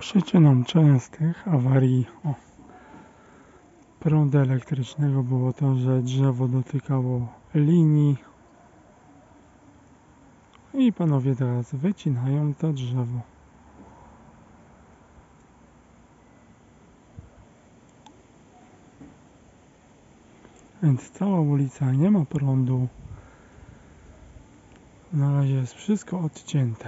Przyczyną częstych awarii prądu elektrycznego było to, że drzewo dotykało linii i panowie teraz wycinają to drzewo. Więc cała ulica nie ma prądu. Na razie jest wszystko odcięte.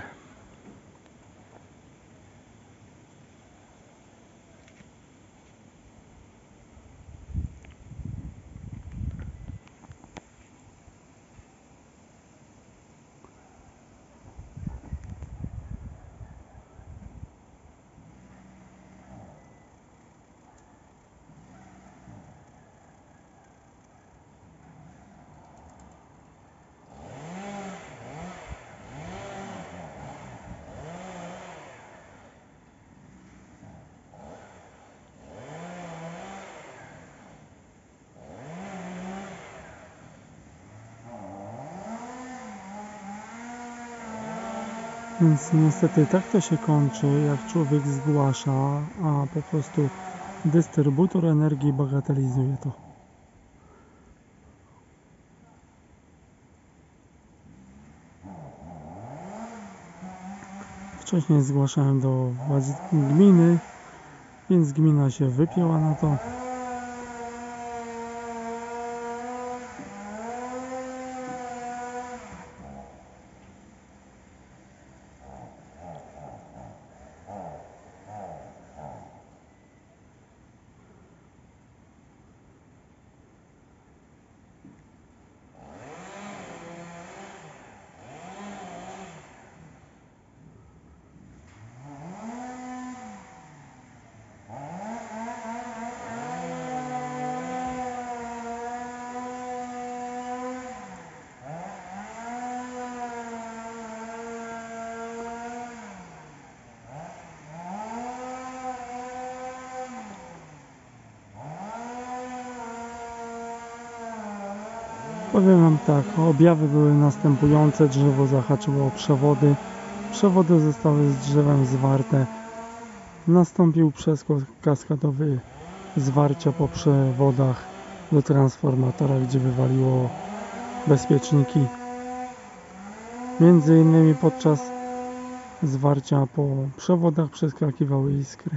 Więc niestety tak to się kończy, jak człowiek zgłasza, a po prostu dystrybutor energii bagatelizuje to. Wcześniej zgłaszałem do władz gminy, więc gmina się wypięła na to. Powiem wam tak, objawy były następujące: drzewo zahaczyło o przewody, przewody zostały z drzewem zwarte, nastąpił przeskok kaskadowy zwarcia po przewodach do transformatora, gdzie wywaliło bezpieczniki. Między innymi podczas zwarcia po przewodach przeskakiwały iskry.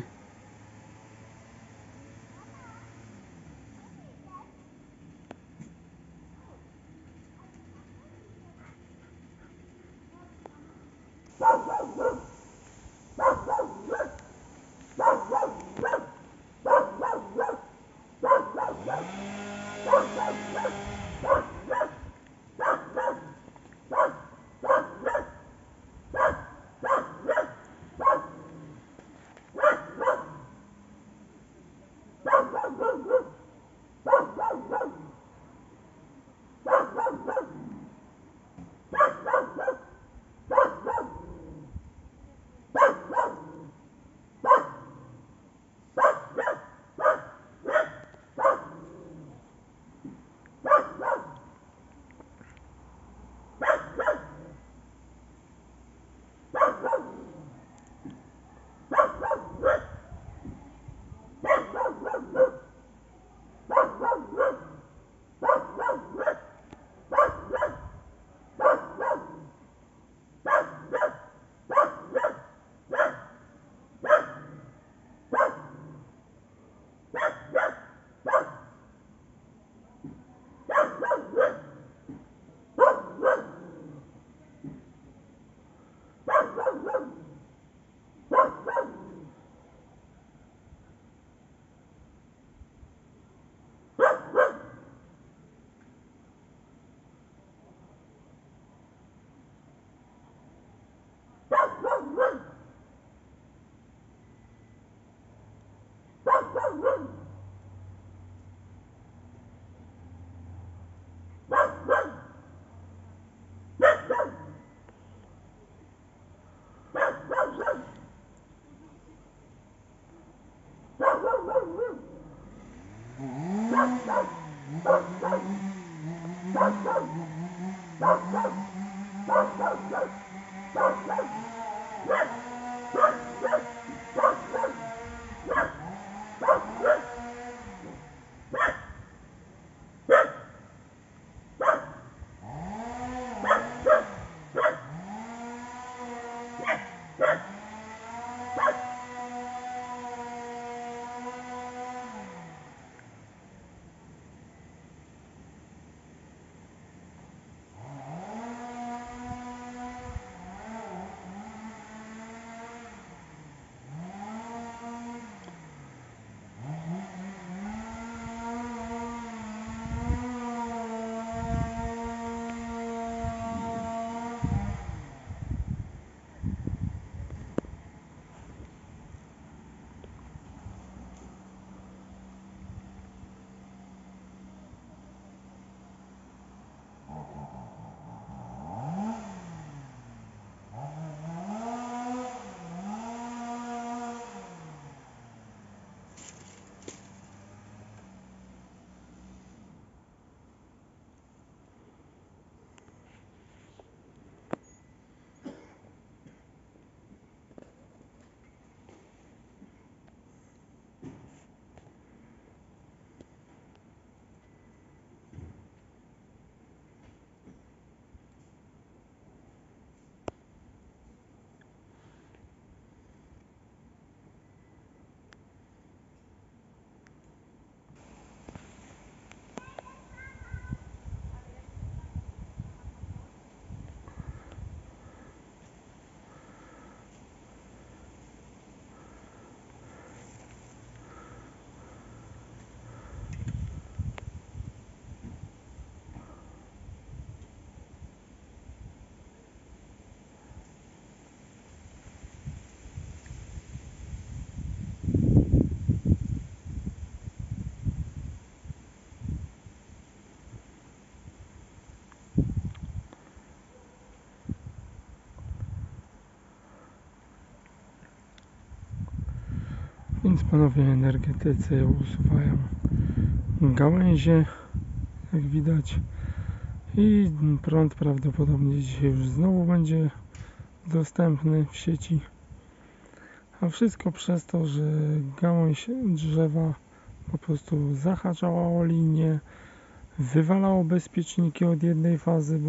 Więc panowie energetycy usuwają gałęzie, jak widać, i prąd prawdopodobnie dzisiaj już znowu będzie dostępny w sieci, a wszystko przez to, że gałąź drzewa po prostu zahaczała o linię, wywalało bezpieczniki od jednej fazy,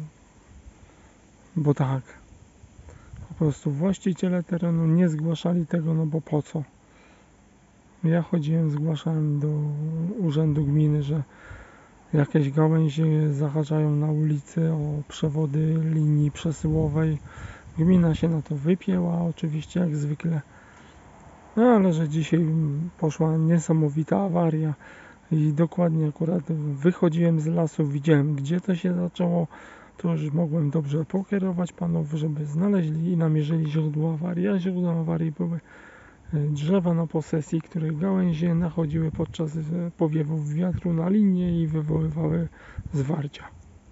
bo tak, po prostu właściciele terenu nie zgłaszali tego, no bo po co? Ja chodziłem, zgłaszałem do urzędu gminy, że jakieś gałęzie zahaczają na ulicy o przewody linii przesyłowej. Gmina się na to wypięła, oczywiście jak zwykle. No ale że dzisiaj poszła niesamowita awaria i dokładnie akurat wychodziłem z lasu, widziałem gdzie to się zaczęło, to już mogłem dobrze pokierować panów, żeby znaleźli i namierzyli źródło awarii. A źródłem awarii były drzewa na posesji, których gałęzie nachodziły podczas powiewów wiatru na linię i wywoływały zwarcia.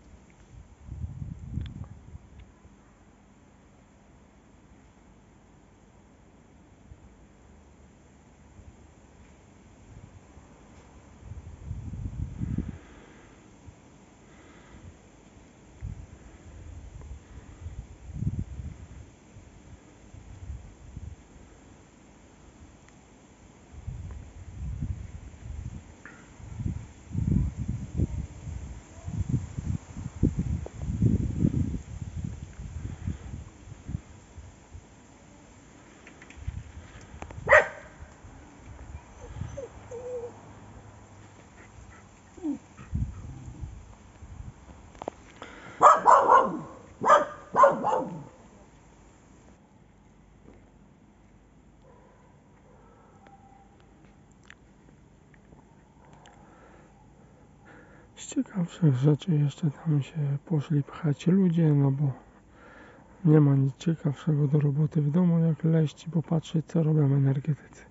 Z ciekawszych rzeczy jeszcze tam się poszli pchać ludzie, no bo nie ma nic ciekawszego do roboty w domu jak leść i popatrzeć co robią energetycy.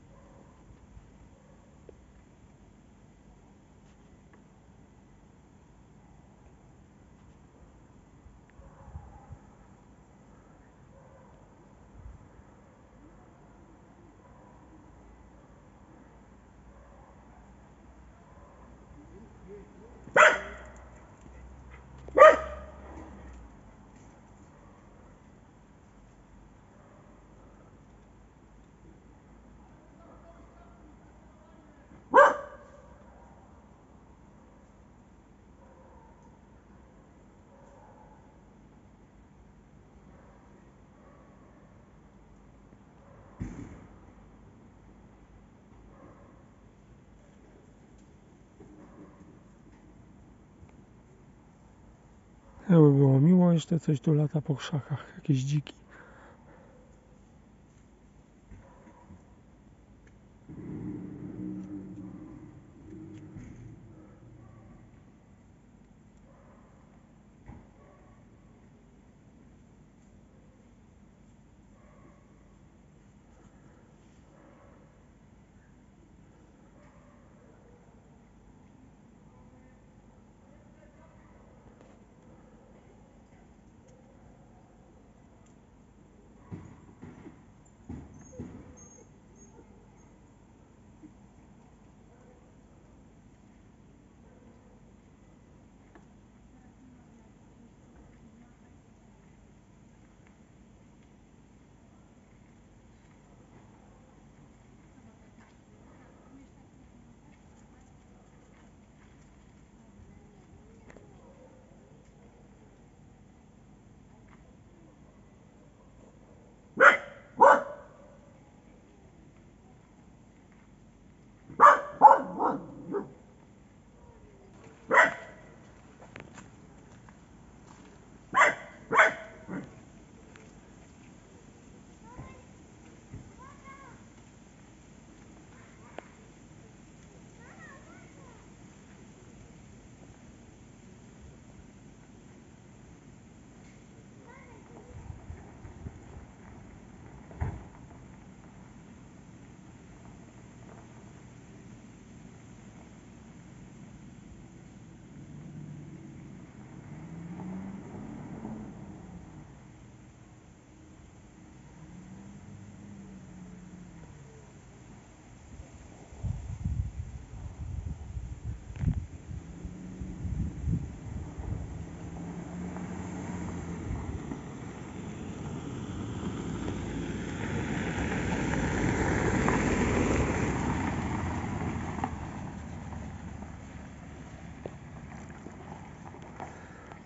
Jakby było miło, jeszcze coś tu lata po krzakach, jakieś dziki.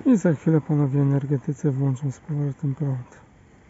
I za chwilę panowie energetycy włączą z powrotem prąd.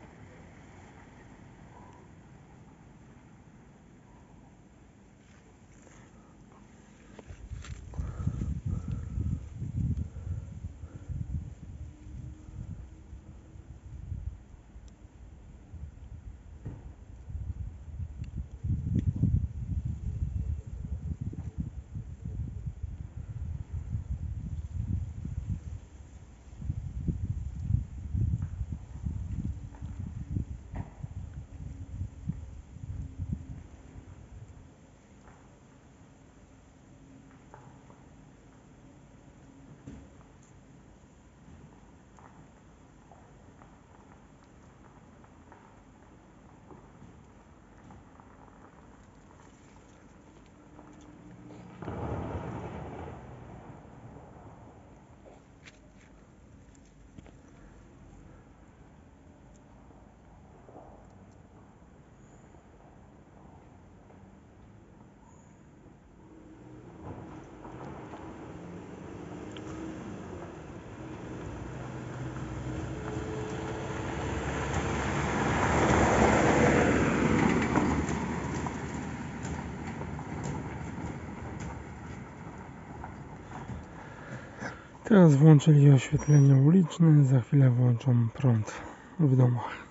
Teraz włączyli oświetlenie uliczne, za chwilę włączą prąd w domach.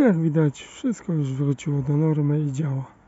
Jak widać, wszystko już wróciło do normy i działa.